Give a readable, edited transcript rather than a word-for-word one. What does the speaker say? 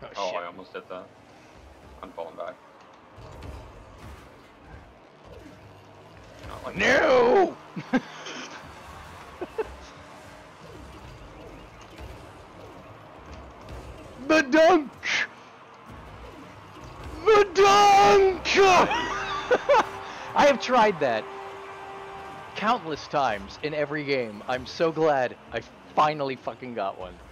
Oh, shit. I almost did that. I'm falling back. Not like No! The dunk! The dunk! I have tried that countless times in every game. I'm so glad I finally fucking got one.